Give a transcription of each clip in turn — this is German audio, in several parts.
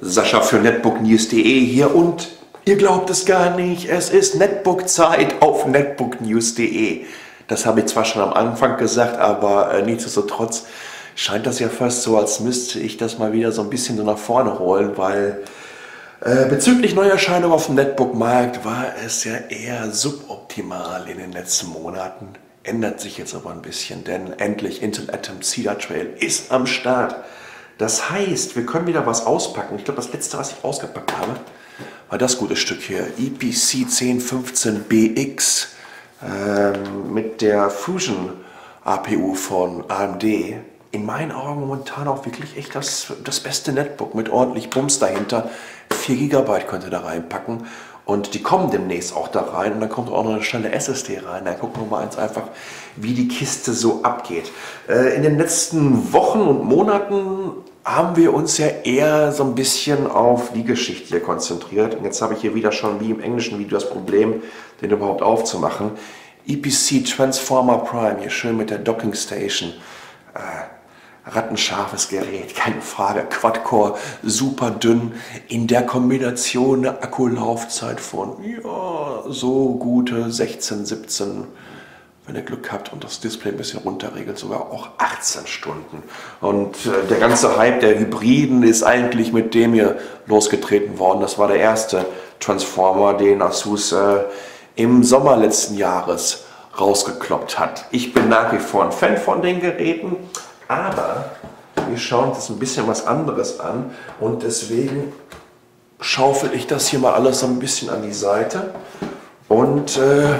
Sascha für netbooknews.de hier und ihr glaubt es gar nicht, es ist Netbook-Zeit auf netbooknews.de. Das habe ich zwar schon am Anfang gesagt, aber nichtsdestotrotz scheint das ja fast so, als müsste ich das mal wieder so ein bisschen so nach vorne holen, weil bezüglich Neuerscheinungen auf dem Netbook-Markt war es ja eher suboptimal in den letzten Monaten. Ändert sich jetzt aber ein bisschen, denn endlich Intel Atom Cedar Trail ist am Start. Das heißt, wir können wieder was auspacken. Ich glaube, das letzte, was ich ausgepackt habe, war das gute Stück hier. EPC 1015BX mit der Fusion APU von AMD. In meinen Augen momentan auch wirklich echt das beste Netbook mit ordentlich Bums dahinter. 4 GB könnt ihr da reinpacken und die kommen demnächst auch da rein und dann kommt auch noch eine schnelle SSD rein. Da gucken wir mal einfach, wie die Kiste so abgeht. In den letzten Wochen und Monaten haben wir uns ja eher so ein bisschen auf die Geschichte hier konzentriert. Und jetzt habe ich hier wieder schon wie im englischen Video das Problem, den überhaupt aufzumachen. EPC Transformer Prime, hier schön mit der Docking Station. Rattenscharfes Gerät, keine Frage. Quad-Core, super dünn. In der Kombination eine Akkulaufzeit von ja, so gute 16, 17, wenn ihr Glück habt und das Display ein bisschen runterregelt, sogar auch 18 Stunden. Und der ganze Hype der Hybriden ist eigentlich mit dem hier losgetreten worden. Das war der erste Transformer, den Asus im Sommer letzten Jahres rausgekloppt hat. Ich bin nach wie vor ein Fan von den Geräten. Aber wir schauen uns ein bisschen was anderes an und deswegen schaufel ich das hier mal alles so ein bisschen an die Seite und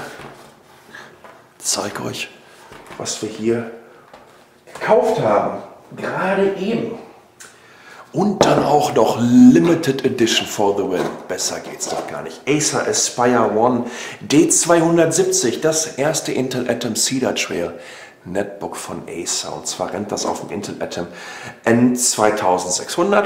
zeige euch, was wir hier gekauft haben, gerade eben. Und dann auch noch Limited Edition for the Win. Besser geht's doch gar nicht. Acer Aspire One D270, das erste Intel Atom Cedar Trail Netbook von Acer. Und zwar rennt das auf dem Intel Atom N2600.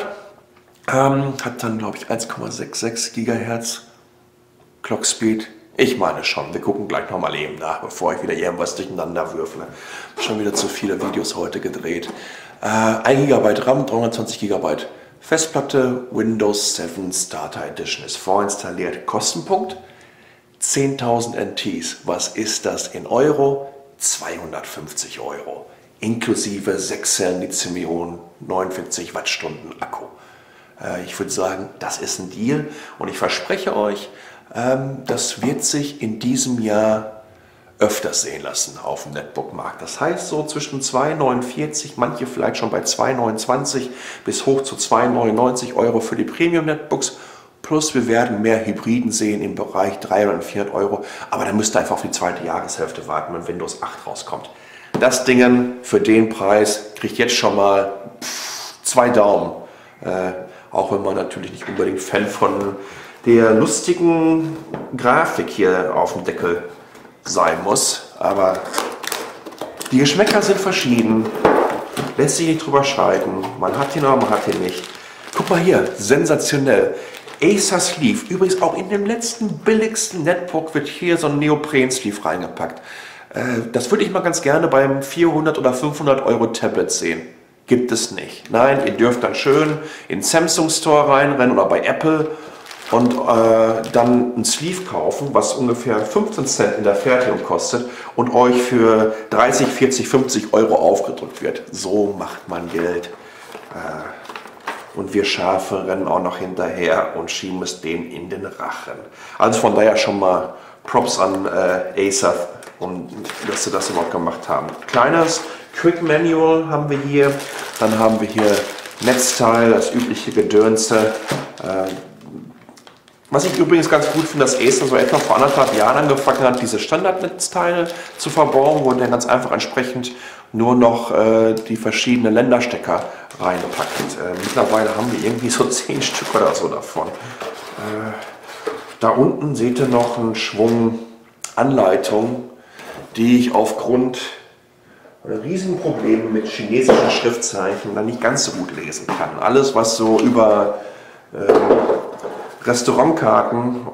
Hat dann, glaube ich, 1,66 GHz Clock Speed. Ich meine schon. Wir gucken gleich nochmal eben nach, bevor ich wieder irgendwas durcheinander würfle. Schon wieder zu viele Videos heute gedreht. 1 GB RAM, 320 GB Festplatte, Windows 7 Starter Edition ist vorinstalliert. Kostenpunkt 10.000 NTs. Was ist das in Euro? 250 Euro, inklusive 6 Zellen Lithium-Ionen, 49 Wattstunden Akku. Ich würde sagen, das ist ein Deal und ich verspreche euch, das wird sich in diesem Jahr öfters sehen lassen auf dem Netbook-Markt. Das heißt so zwischen 2,49, manche vielleicht schon bei 2,29 bis hoch zu 2,99 Euro für die Premium-Netbooks. Plus wir werden mehr Hybriden sehen im Bereich 300 und 400 Euro. Aber dann müsst ihr einfach auf die zweite Jahreshälfte warten, wenn Windows 8 rauskommt. Das Ding für den Preis kriegt jetzt schon mal 2 Daumen. Auch wenn man natürlich nicht unbedingt Fan von der lustigen Grafik hier auf dem Deckel sein muss. Aber die Geschmäcker sind verschieden. Lässt sich nicht drüber streiten. Man hat ihn, aber man hat ihn nicht. Guck mal hier, sensationell. Acer Sleeve, übrigens auch in dem letzten billigsten Netbook wird hier so ein Neopren-Sleeve reingepackt. Das würde ich mal ganz gerne beim 400 oder 500 Euro Tablet sehen. Gibt es nicht. Nein, ihr dürft dann schön in den Samsung Store reinrennen oder bei Apple und dann ein Sleeve kaufen, was ungefähr 15 Cent in der Fertigung kostet und euch für 30, 40, 50 Euro aufgedrückt wird. So macht man Geld. Und wir Schafe rennen auch noch hinterher und schieben es denen in den Rachen. Also von daher schon mal Props an Acer, dass sie das überhaupt gemacht haben. Kleines Quick Manual haben wir hier. Dann haben wir hier Netzteil, das übliche Gedönse. Was ich übrigens ganz gut finde, dass Acer so etwa vor 1,5 Jahren angefangen hat, diese Standardnetzteile zu verbauen, wo der ganz einfach entsprechend nur noch die verschiedenen Länderstecker reinpackt. Mittlerweile haben wir irgendwie so 10 Stück oder so davon. Da unten seht ihr noch einen Schwung Anleitungen, die ich aufgrund riesigen Probleme mit chinesischen Schriftzeichen dann nicht ganz so gut lesen kann. Alles, was so über Restaurantkarten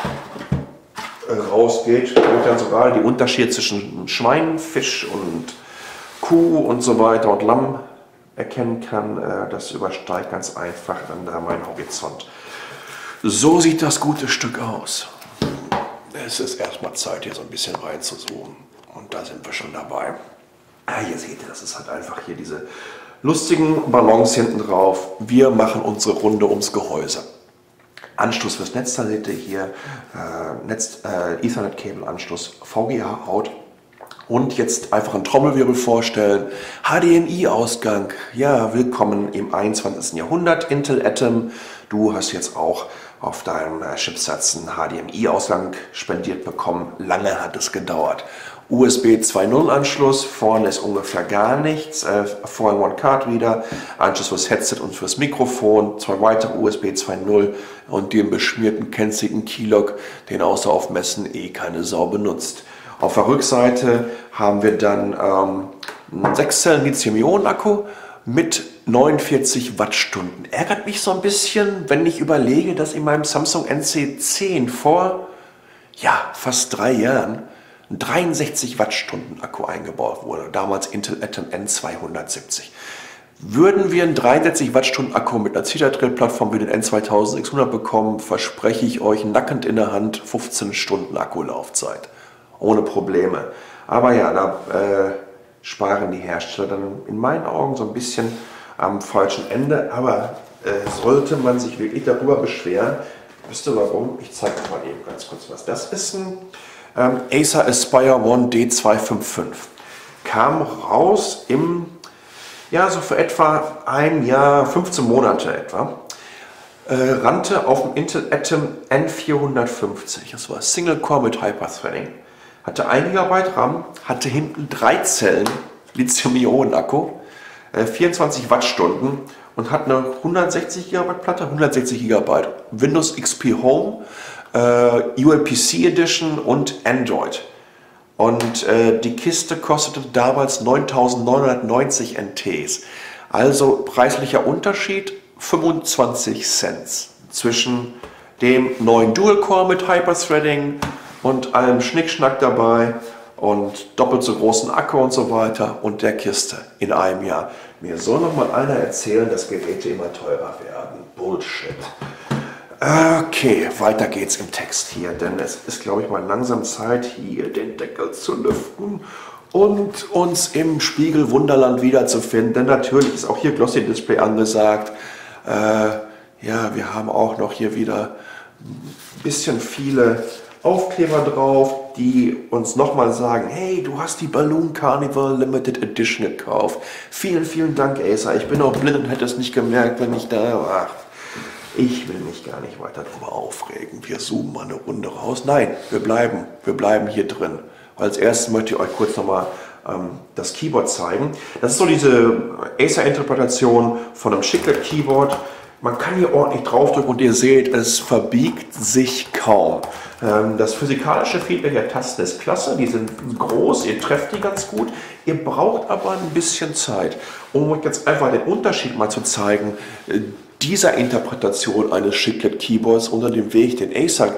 rausgeht, wo dann sogar die Unterschiede zwischen Schwein, Fisch und Kuh und so weiter und Lamm erkennen kann. Das übersteigt ganz einfach dann da meinen Horizont. So sieht das gute Stück aus. Es ist erstmal Zeit, hier so ein bisschen reinzuzoomen. Und da sind wir schon dabei. Hier seht ihr, das ist halt einfach hier diese lustigen Ballons hinten drauf. Wir machen unsere Runde ums Gehäuse. Anschluss fürs Netz, da seht ihr hier Ethernet-Kabel-Anschluss, VGA-Out. Und jetzt einfach einen Trommelwirbel vorstellen. HDMI-Ausgang. Ja, willkommen im 21. Jahrhundert. Intel Atom. Du hast jetzt auch auf deinem Chipsatz einen HDMI-Ausgang spendiert bekommen. Lange hat es gedauert. USB 2.0 Anschluss, vorne ist ungefähr gar nichts, 4-in-1 Card Reader, Anschluss fürs Headset und fürs Mikrofon, 2 weitere USB 2.0 und den beschmierten kennzigen Keylog, den außer auf Messen keine Sau benutzt. Auf der Rückseite haben wir dann einen 6-Zellen Lithium-Ionen-Akku mit 49 Wattstunden. Ärgert mich so ein bisschen, wenn ich überlege, dass in meinem Samsung NC10 vor fast 3 Jahren ein 63 Wattstunden Akku eingebaut wurde, damals Intel Atom N270. Würden wir einen 63 Wattstunden Akku mit einer Citadel-Plattform wie den N2600 bekommen, verspreche ich euch nackend in der Hand 15 Stunden Akkulaufzeit. Ohne Probleme. Aber ja, da sparen die Hersteller dann in meinen Augen so ein bisschen am falschen Ende. Aber sollte man sich wirklich darüber beschweren, wisst ihr warum? Ich zeige euch mal eben ganz kurz was. Das ist ein Acer Aspire One D255. Kam raus im, so für etwa ein Jahr, 15 Monate etwa. Rannte auf dem Intel Atom N450. Das war Single Core mit Hyper-Threading. Hatte 1 GB RAM, hatte hinten 3 Zellen Lithium-Ionen-Akku, 24 Wattstunden und hat eine 160 GB Platte, 160 GB Windows XP Home, ULPC Edition und Android. Und die Kiste kostete damals 9.990 NTs. Also preislicher Unterschied 25 Cent zwischen dem neuen Dual-Core mit Hyper-Threading und allem Schnickschnack dabei und doppelt so großen Akku und so weiter und der Kiste in einem Jahr. Mir soll noch mal einer erzählen, dass Geräte immer teurer werden. Bullshit. Okay, weiter geht's im Text hier, denn es ist, glaube ich, mal langsam Zeit, hier den Deckel zu lüften und uns im Spiegel Wunderland wiederzufinden. Denn natürlich ist auch hier Glossy Display angesagt. Wir haben auch noch hier wieder ein bisschen viele Aufkleber drauf, die uns nochmal sagen, hey, du hast die Balloon Carnival Limited Edition gekauft. Vielen, vielen Dank, Acer. Ich bin auch blind und hätte es nicht gemerkt, wenn ich da war. Ich will mich gar nicht weiter darüber aufregen. Wir zoomen mal eine Runde raus. Nein, wir bleiben hier drin. Als erstes möchte ich euch kurz nochmal das Keyboard zeigen. Das ist so diese Acer-Interpretation von einem Chiclet Keyboard. Man kann hier ordentlich draufdrücken und ihr seht, es verbiegt sich kaum. Das physikalische Feedback der Tasten ist klasse, die sind groß, ihr trefft die ganz gut. Ihr braucht aber ein bisschen Zeit, um euch jetzt einfach den Unterschied mal zu zeigen, dieser Interpretation eines Chiclet Keyboards unter dem Weg, den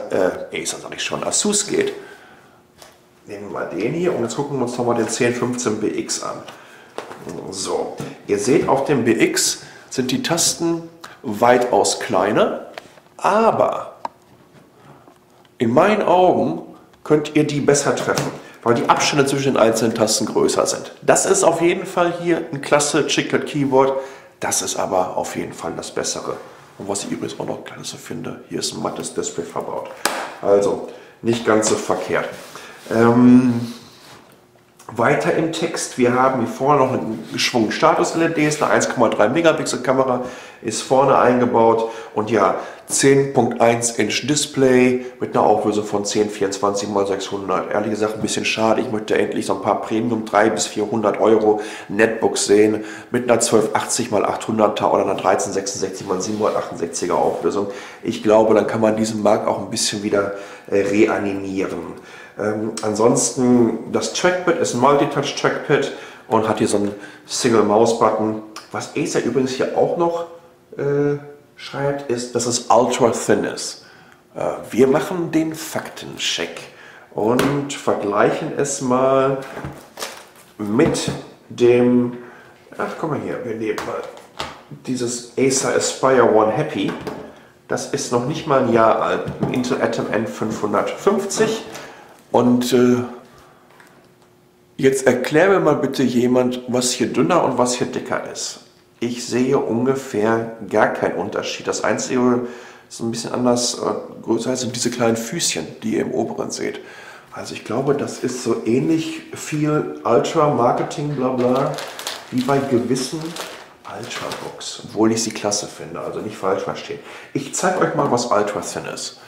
Asus geht. Nehmen wir mal den hier und jetzt gucken wir uns nochmal den 1015BX an. So, ihr seht, auf dem BX sind die Tasten weitaus kleiner, aber in meinen Augen könnt ihr die besser treffen, weil die Abstände zwischen den einzelnen Tasten größer sind. Das ist auf jeden Fall hier ein klasse Chiclet Keyboard. Das ist aber auf jeden Fall das Bessere. Und was ich übrigens auch noch klasse finde, hier ist ein mattes Display verbaut. Also nicht ganz so verkehrt. Weiter im Text, wir haben hier vorne noch einen geschwungenen Status-LEDs, eine 1,3 Megapixel Kamera ist vorne eingebaut und ja, 10.1 Inch Display mit einer Auflösung von 1024 x 600. Ehrlich gesagt ein bisschen schade, ich möchte endlich so ein paar Premium 300 bis 400 Euro Netbooks sehen mit einer 1280 x 800er oder einer 1366 x 768er Auflösung. Ich glaube, dann kann man diesen Markt auch ein bisschen wieder reanimieren. Ansonsten, das Trackpad ist ein Multitouch-Trackpad und hat hier so einen Single-Mouse-Button. Was Acer übrigens hier auch noch schreibt, ist, dass es ultra-thin ist. Wir machen den Faktencheck und vergleichen es mal mit dem Ach, guck mal hier, wir nehmen mal dieses Acer Aspire One Happy. Das ist noch nicht mal ein Jahr alt. Ein Intel Atom N550. Und jetzt erklär mir mal bitte jemand, was hier dünner und was hier dicker ist. Ich sehe ungefähr gar keinen Unterschied. Das Einzige, ist ein bisschen anders, größer sind diese kleinen Füßchen, die ihr im oberen seht. Also ich glaube, das ist so ähnlich viel Ultra-Marketing, bla bla, wie bei gewissen Ultrabooks, obwohl ich sie klasse finde, also nicht falsch verstehen. Ich zeige euch mal, was Ultra Thin ist.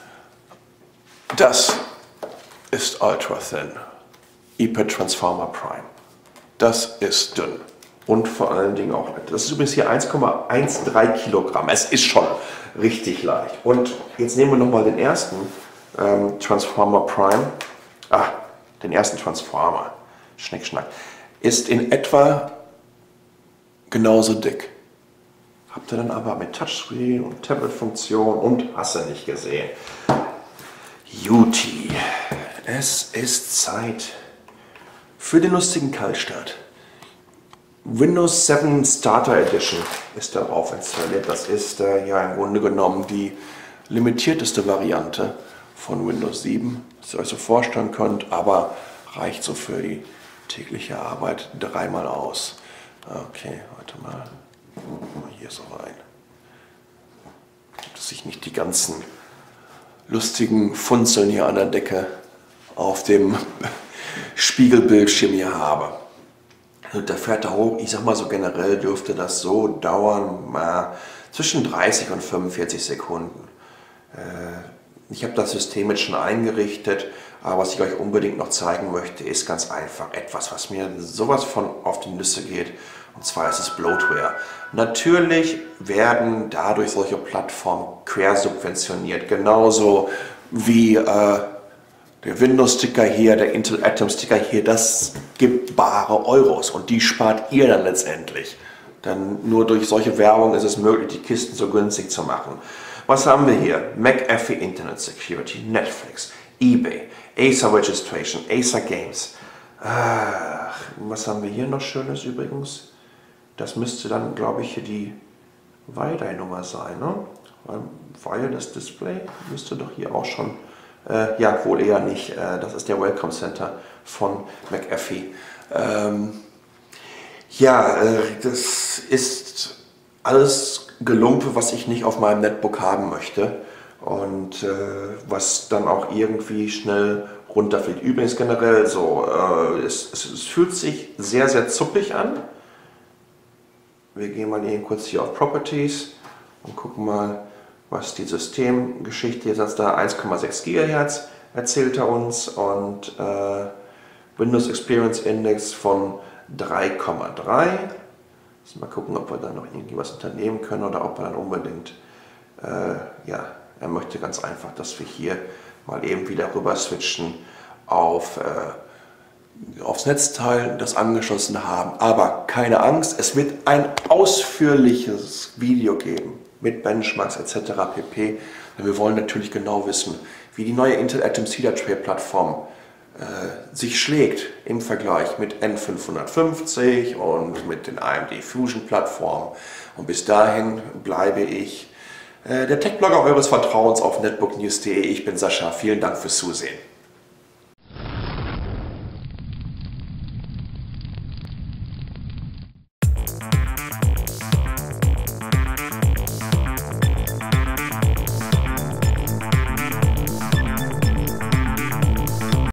Das ist Ultra Thin. iPad Transformer Prime. Das ist dünn. Und vor allen Dingen auch, das ist übrigens hier 1,13 Kilogramm. Es ist schon richtig leicht. Und jetzt nehmen wir nochmal den ersten Transformer Prime. Den ersten Transformer. Schnick, schnack. Ist in etwa genauso dick. Habt ihr dann aber mit Touchscreen und Tablet-Funktion und hast du nicht gesehen. Juti, es ist Zeit für den lustigen Kaltstart. Windows 7 Starter Edition ist darauf installiert. Das ist ja im Grunde genommen die limitierteste Variante von Windows 7, das ihr euch so vorstellen könnt, aber reicht so für die tägliche Arbeit dreimal aus. Okay, warte mal. Hier so rein. Dass ich nicht die ganzen lustigen Funzeln hier an der Decke auf dem Spiegelbildschirm hier habe. Und der fährt da hoch. Ich sag mal so generell dürfte das so dauern, zwischen 30 und 45 Sekunden. Ich habe das System jetzt schon eingerichtet, aber was ich euch unbedingt noch zeigen möchte, ist ganz einfach etwas, was mir sowas von auf die Nüsse geht, und zwar ist es Bloatware. Natürlich werden dadurch solche Plattformen quersubventioniert, genauso wie der Windows-Sticker hier, der Intel Atom-Sticker hier, das gibt bare Euros und die spart ihr dann letztendlich. Denn nur durch solche Werbung ist es möglich, die Kisten so günstig zu machen. Was haben wir hier? McAfee Internet Security, Netflix, eBay, Acer Registration, Acer Games. Was haben wir hier noch Schönes übrigens? Das müsste dann, glaube ich, hier die Weidei-Nummer sein, ne? Wireless Display müsste doch hier auch schon, ja, wohl eher nicht. Das ist der Welcome Center von McAfee. Das ist alles Gelumpe, was ich nicht auf meinem Netbook haben möchte und was dann auch irgendwie schnell runterfällt. Übrigens generell so, es fühlt sich sehr, sehr zuppig an. Wir gehen mal eben kurz hier auf Properties und gucken mal, was die Systemgeschichte jetzt hat. Da 1,6 GHz erzählt er uns und Windows Experience Index von 3,3. Mal gucken, ob wir da noch irgendwie was unternehmen können oder ob wir dann unbedingt, er möchte ganz einfach, dass wir hier mal eben wieder rüber switchen aufs Netzteil, das angeschlossen haben. Aber keine Angst, es wird ein ausführliches Video geben mit Benchmarks etc. pp. Denn wir wollen natürlich genau wissen, wie die neue Intel Atom Cedar Tray Plattform sich schlägt im Vergleich mit N550 und mit den AMD Fusion Plattformen. Und bis dahin bleibe ich der Tech-Blogger eures Vertrauens auf netbooknews.de. Ich bin Sascha. Vielen Dank fürs Zusehen.